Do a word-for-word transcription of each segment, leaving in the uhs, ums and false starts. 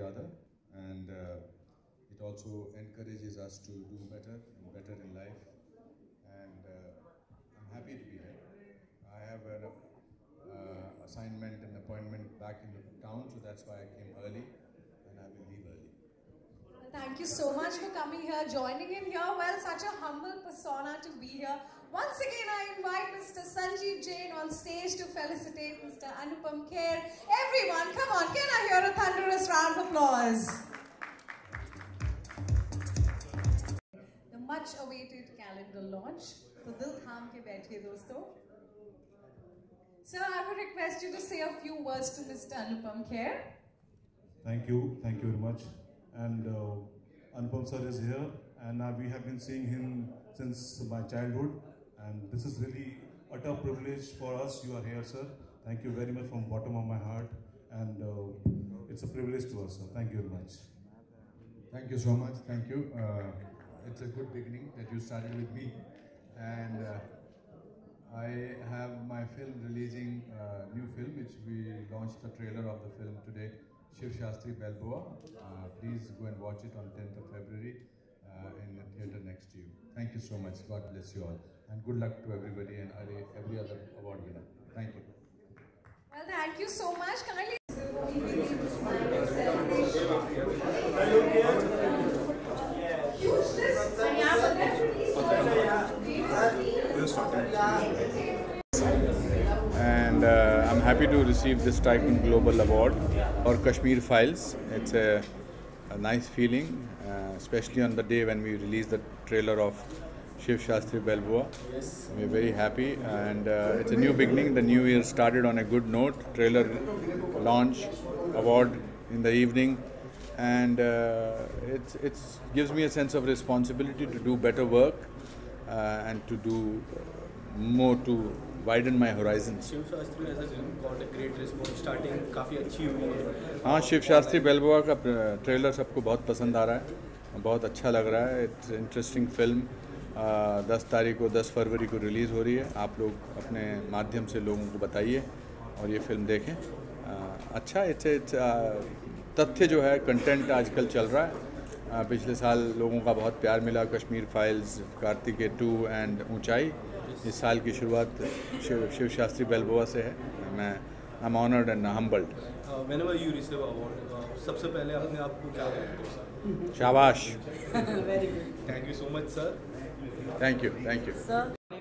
other, and uh, it also encourages us to do better and better in life. And uh, I'm happy to be here. I have an uh, assignment and appointment back in the town, so that's why I came early, and I will leave early. Thank you so much for coming here, joining in here. Well, such a humble persona to be here. Once again, I invite Mister Sanjeev Jain on stage to felicitate Mister Anupam Kher. Everyone, come on, can I hear a thunderous round of applause? The much-awaited calendar launch. So, dil tham ke baithe, dosto. Sir, I would request you to say a few words to Mister Anupam Kher. Thank you, thank you very much. And uh, Anupam sir is here, and uh, we have been seeing him since my childhood, and this is really utter privilege for us. You are here, sir. Thank you very much from the bottom of my heart, and uh, it's a privilege to us, sir. Thank you very much. Thank you so much. Thank you. Uh, it's a good beginning that you started with me, and uh, I have my film releasing uh, new film, which we launched the trailer of the film today. Shiv Shastri Balboa. Uh, please go and watch it on tenth of February uh, in the theatre next to you. Thank you so much. God bless you all. And good luck to everybody and every other award winner. Thank you. Well, thank you so much. Kindly. And uh, I'm happy to receive this Tycoon Global Award for Kashmir Files. It's a, a nice feeling, uh, especially on the day when we release the trailer of Shiv Shastri Balboa. Yes. We're very happy, and uh, it's a new beginning. The new year started on a good note. Trailer launch, award in the evening, and uh, it's it's gives me a sense of responsibility to do better work uh, and to do more to widen my horizons. Shiv Shastri as a film got a great response. Starting काफ़ी अच्छी हुई है. हाँ, शिव शास्त्री बेलबुआ का trailer सबको बहुत पसंद आ रहा है, बहुत अच्छा लग रहा है. It's interesting film. दस तारीख को दस फरवरी को रिलीज़ हो रही है. आप लोग अपने माध्यम से लोगों को बताइए और ये फिल्म देखें. uh, अच्छा इट्स इट्स तथ्य जो है, कंटेंट आजकल चल रहा है. uh, पिछले साल लोगों का बहुत प्यार मिला Kashmir files, Karthikeya two and Uunchai. इस साल की शुरुआत शिव शिव शास्त्री बेलबुआ से है. मैं I am honoured and humbled. Whenever you receive award, सबसे पहले अपने आप को क्या कहते हो सर? शाबाश. Very good. Thank you so much, sir. Thank you, thank you. Sir.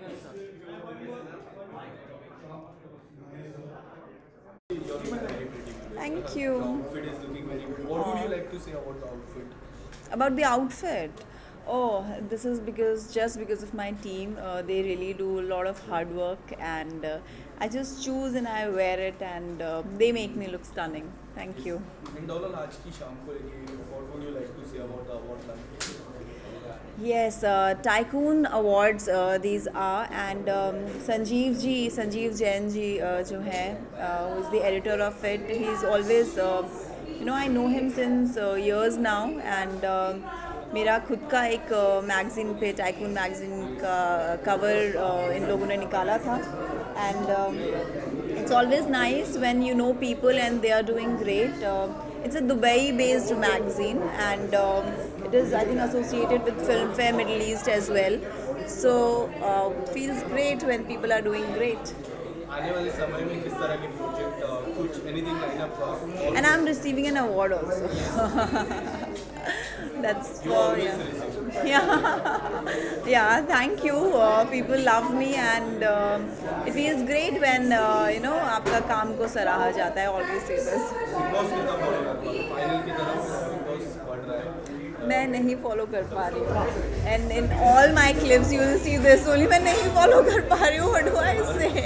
Thank you. The outfit is looking very good. What would you like to say about the outfit? About the outfit? Oh, this is because just because of my team. Uh, they really do a lot of hard work, and uh, I just choose and I wear it, and uh, they make me look stunning. Thank you. Indolal आज की शाम को लेके what would you like to say about the award lunch? Yes, uh, Tycoon Awards uh, these are, and um, Sanjeev ji, Sanjeev Jain ji uh, जो है, uh, who is the editor of it. He's always, uh, you know, I know him since uh, years now, and uh, मेरा खुद का एक magazine पे, tycoon magazine का cover इन लोगों ने निकाला था. And it's always nice when you know people and they are doing great. It's a Dubai based magazine, and it is I think associated with Filmfare Middle East as well. So feels great when people are doing great. आने वाले समय में किस तरह के project, कुछ anything line up? And I'm receiving an award also. That's for yeah. Yeah, yeah. Thank you. Uh, people love me, and uh, it feels great when uh, you know आपका काम को सराहा जाता है. Always say this. फाइनल की तरफ बढ़ रहा है. मैं नहीं फॉलो कर पा रही हूँ, and in all my clips you will see this only. मैं नहीं फॉलो कर पा रही हूँ. What do I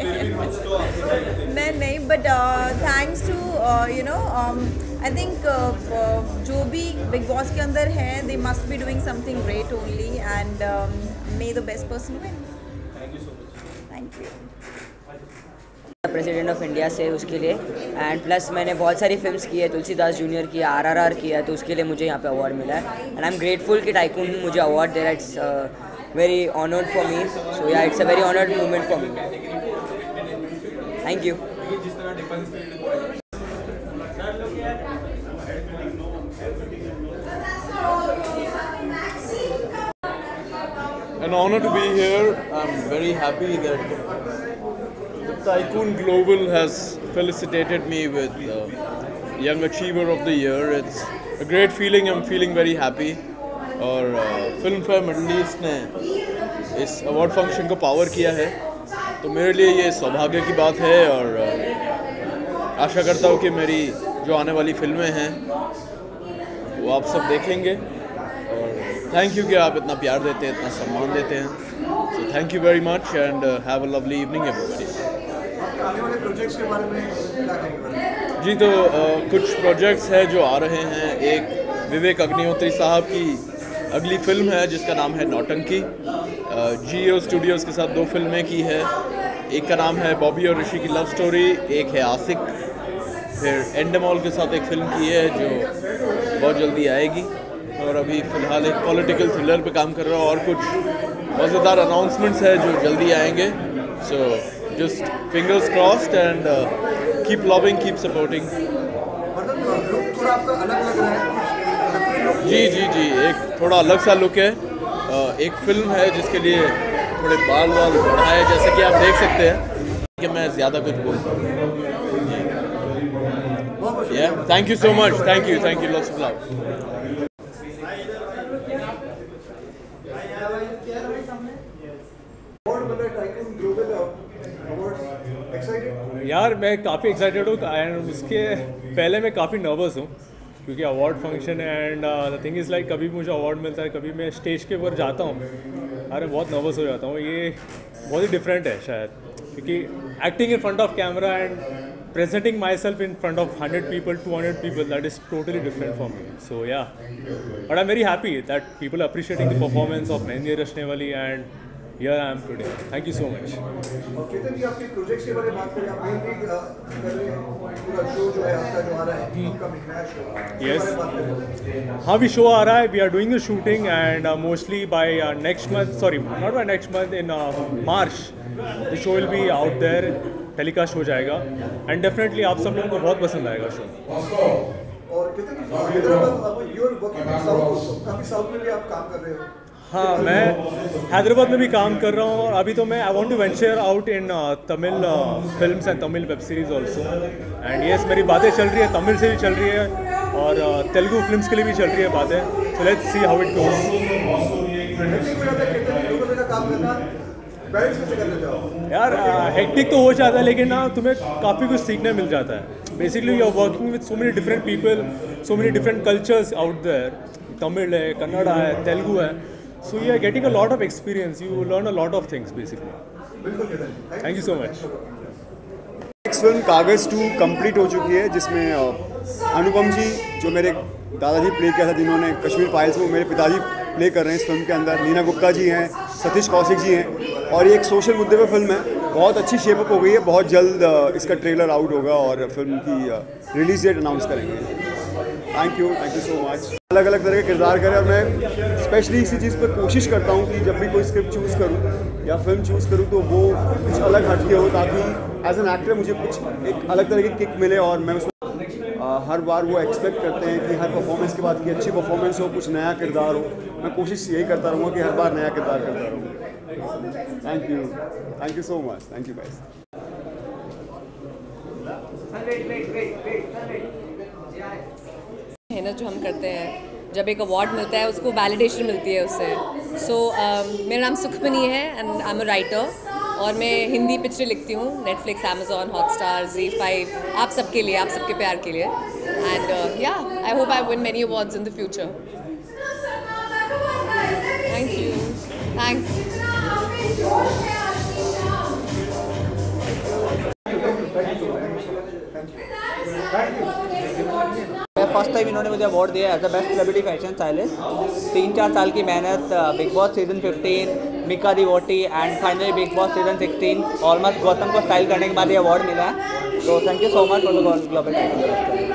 say? मैं नहीं, but uh, thanks to uh, you know um, I think uh, uh, जो भी बिग बॉस के अंदर हैं, they must be doing something great only, and um, may the best person win. Thank you so much. Thank you. President of India से उसके लिए, and plus मैंने बहुत सारी फिल्म्स की है. तुलसीदास जूनियर की, आरआरआर किया है, तो उसके लिए मुझे यहाँ पे अवार्ड मिला है. एंड आई एम ग्रेटफुल कि टाइकून मुझे अवार्ड दे रहा है. It's very honoured for me. So yeah it's a very honoured moment for me. Thank you. An honor to be here. I'm very happy that the Tycoon Global has felicitated me with uh, Young Achiever of the Year. It's a great feeling. I'm feeling very happy. और Filmfare Middle East ने इस award function को power किया है, तो मेरे लिए ये सौभाग्य की बात है। और uh, आशा करता हूँ कि मेरी जो आने वाली फिल्में हैं वो आप सब देखेंगे। और थैंक यू कि आप इतना प्यार देते हैं, इतना सम्मान देते हैं। So thank you very much and have a lovely evening everybody. आने वाले प्रोजेक्ट्स के बारे में क्या कहेंगे? जी, तो uh, कुछ प्रोजेक्ट्स हैं जो आ रहे हैं। एक विवेक अग्निहोत्री साहब की अगली फिल्म है जिसका नाम है नौटंकी। जियो स्टूडियोज़ के साथ दो फिल्में की है। एक का नाम है बॉबी और ऋषि की लव स्टोरी, एक है आशिक। फिर एंडेमॉल के साथ एक फिल्म की है जो बहुत जल्दी आएगी। और अभी फ़िलहाल एक पॉलिटिकल थ्रिलर पे काम कर रहा हूँ। और कुछ मज़ेदार अनाउंसमेंट्स है जो जल्दी आएंगे। So just fingers crossed and keep loving, keep supporting. थोड़ा आपका अलग लग रहा है। जी जी जी एक थोड़ा अलग सा लुक है। एक फिल्म है जिसके लिए थोड़े बाल बाल बढ़ाए, जैसे कि आप देख सकते हैं कि मैं ज़्यादा कुछ बोलता हूँ। Thank you so much, thank you thank you lots of love. यार मैं काफ़ी एक्साइटेड हूँ एंड उसके पहले मैं काफ़ी नर्वस हूँ क्योंकि अवार्ड फंक्शन है। And the thing is like कभी मुझे अवार्ड मिलता है, कभी मैं स्टेज के ऊपर जाता हूँ, अरे बहुत नर्वस हो जाता हूँ। ये बहुत ही डिफरेंट है शायद, क्योंकि acting in front of camera and presenting myself in front of hundred people, two hundred people, that is totally different for me. So yeah, but I am very happy that people appreciating the performance of Mehndi Rachne Wali and here I am today. Thank you so much. और कितने भी आपके projects के बारे में बात करें, आप मेनली कर रहे हैं पूरा शो जो है आपका जो आ रहा है आपका मिक्समैच शो। Yes. हाँ भी शो आ रहा है। We are doing the shooting and uh, mostly by uh, next month, sorry not by next month, in uh, March the show will be out there, telecast हो जाएगा and definitely आप सब लोगों को बहुत पसंद आएगा शो। और कितने Hyderabad you are working in south, काफी साउथ में भी आप काम कर रहे हो। हाँ, मैं हैदराबाद में भी काम कर रहा हूँ और अभी तो मैं I want to venture out in Tamil films and Tamil web series also. And yes, मेरी बातें चल रही है, तमिल से भी चल रही है और uh, तेलुगु फिल्म्स के लिए भी चल रही है बातें। So let's see how it goes. यार हेक्टिक तो हो जाता है लेकिन ना तुम्हें काफ़ी कुछ सीखने मिल जाता है। Basically you are working with so many different people, so many different cultures out there. Tamil है, कन्नड़ा है, तेलुगु है, so you are getting a lot of experience, you learn a lot of things basically. Thank you so much. Next film Kaagaz two complete हो चुकी है जिसमें अनुपम जी जो मेरे दादाजी प्ले किया था, जिन्होंने कश्मीर फाइल्स में मेरे पिताजी प्ले कर रहे हैं इस फिल्म के अंदर। नीना गुप्ता जी हैं, सतीश कौशिक जी हैं और ये एक सोशल मुद्दे पर फिल्म है। बहुत अच्छी शेप अप हो गई है। बहुत जल्द इसका ट्रेलर आउट होगा और फिल्म की रिलीज डेट अनाउंस करेंगे। Thank you thank you so much. अलग अलग तरह के किरदार करें और मैं स्पेशली इसी चीज़ पर कोशिश करता हूँ कि जब भी कोई स्क्रिप्ट चूज़ करूँ या फिल्म चूज़ करूँ तो वो कुछ अलग हटके हो, ताकि एज एन एक्टर मुझे कुछ एक अलग तरह की किक मिले। और मैं उसमें हर बार वो एक्सपेक्ट करते हैं कि हर परफॉर्मेंस के बाद की अच्छी परफॉर्मेंस हो, कुछ नया किरदार हो। मैं कोशिश यही करता रहूँगा कि हर बार नया किरदार करता रहूँ। Thank you thank you so much. Thank you guys. मेहनत जो हम करते हैं, जब एक अवार्ड मिलता है उसको वैलिडेशन मिलती है उससे। सो so, uh, मेरा नाम सुखमनी है and I am a writer और मैं हिंदी पिक्चरें लिखती हूँ Netflix, Amazon, Hotstar, Zee five, आप सबके लिए, आप सबके प्यार के लिए। And yeah I hope I win many awards in the future. Thank you. Thanks. मैं फर्स्ट टाइम इन्होंने मुझे अवार्ड दिया as a best celebrity fashion stylist. तीन चार साल की मेहनत, Bigg Boss season fifteen, Mika Di Vohti and finally Bigg Boss season sixteen, almost Gautam को स्टाइल करने के बाद ये अवार्ड मिला है। तो thank you so much for the global time.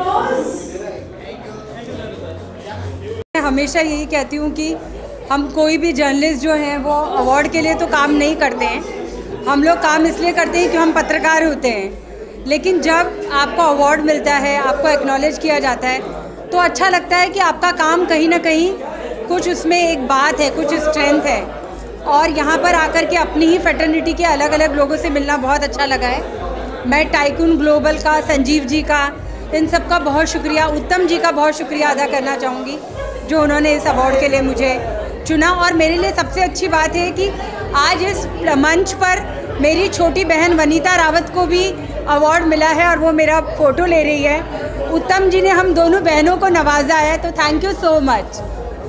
मैं हमेशा यही कहती हूँ कि हम कोई भी जर्नलिस्ट जो हैं वो अवार्ड के लिए तो काम नहीं करते हैं। हम लोग काम इसलिए करते हैं कि हम पत्रकार होते हैं। लेकिन जब आपको अवार्ड मिलता है, आपको एक्नॉलेज किया जाता है, तो अच्छा लगता है कि आपका काम कहीं ना कहीं कुछ उसमें एक बात है, कुछ स्ट्रेंथ है। और यहाँ पर आकर के अपनी ही फ्रेटर्निटी के अलग अलग लोगों से मिलना बहुत अच्छा लगा है। मैं टाइकून ग्लोबल का, संजीव जी का, इन सब का बहुत शुक्रिया, उत्तम जी का बहुत शुक्रिया अदा करना चाहूँगी जो उन्होंने इस अवार्ड के लिए मुझे चुना। और मेरे लिए सबसे अच्छी बात है कि आज इस मंच पर मेरी छोटी बहन वनीता रावत को भी अवार्ड मिला है और वो मेरा फ़ोटो ले रही है। उत्तम जी ने हम दोनों बहनों को नवाजा है, तो थैंक यू सो मच।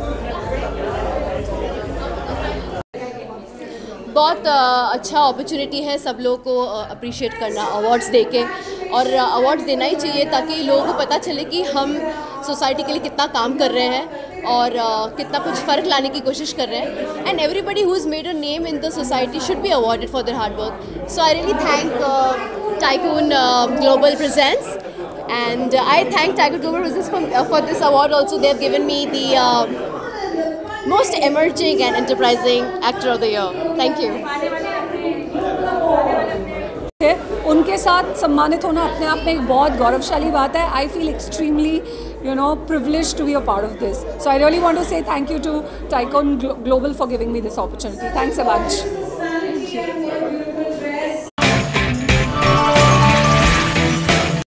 बहुत अच्छा अपॉर्चुनिटी है सब लोगों को अप्रिशिएट करना, अवार्ड्स देके, और अवार्ड्स देना ही चाहिए ताकि लोगों को पता चले कि हम सोसाइटी के लिए कितना काम कर रहे हैं और कितना कुछ फ़र्क लाने की कोशिश कर रहे हैं। And everybody who is made a name in the society should be awarded for their hard work. So I really thank tycoon global presents and I thank Tiger Global Business for, uh, for this award also. They have given me the uh, most emerging and enterprising actor of the year. Thank you. उनके साथ सम्मानित होना अपने आप में एक बहुत गौरवशाली बात है। I feel extremely you know privileged to be a part of this. So I really want to say thank you to Tycoon Global for giving me this opportunity. Thanks a bunch. Thank you.